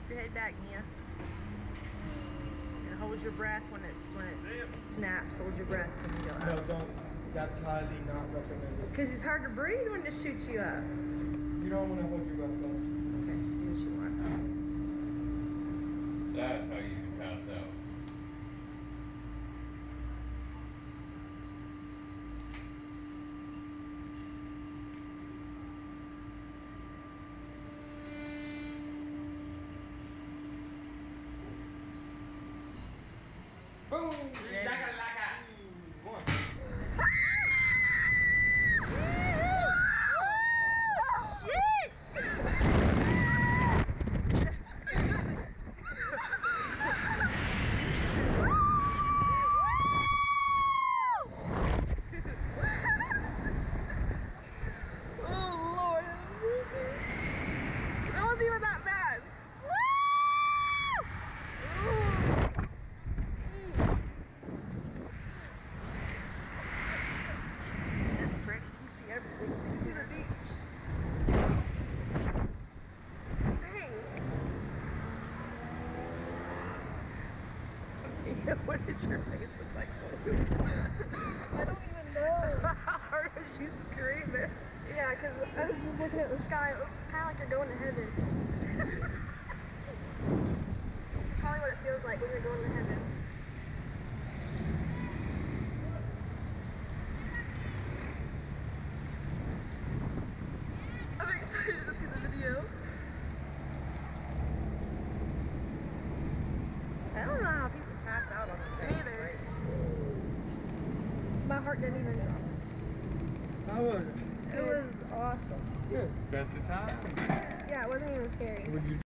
Put your head back, Mia. And hold your breath when it snaps. Hold your breath when you go up. No, don't. That's highly not recommended. Because it's hard to breathe when it shoots you up. You don't want to hold your breath though. Okay, do what you want. That's how you can pass out. Boom! Shakalaka! One. Shit! Oh Lord, have mercy. That wasn't even that bad. It's pretty. You can see everything. You can see the beach. Dang. What did your face look like? I don't even know. How hard was you screaming? Yeah, because I was just looking at the sky. It was kind of like you're going to heaven. It's probably what it feels like when you're going to heaven. I'm excited to see the video. I don't know how people pass out on the Me either. My heart didn't even drop. How was it? It was awesome. Good. Best of time. Yeah, it wasn't even scary. Would you